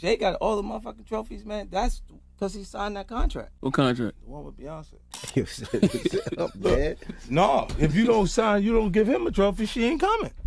Jay got all the motherfucking trophies, man. That's because he signed that contract. What contract? The one with Beyonce. You set up, man. No, if you don't sign, you don't give him a trophy, she ain't coming.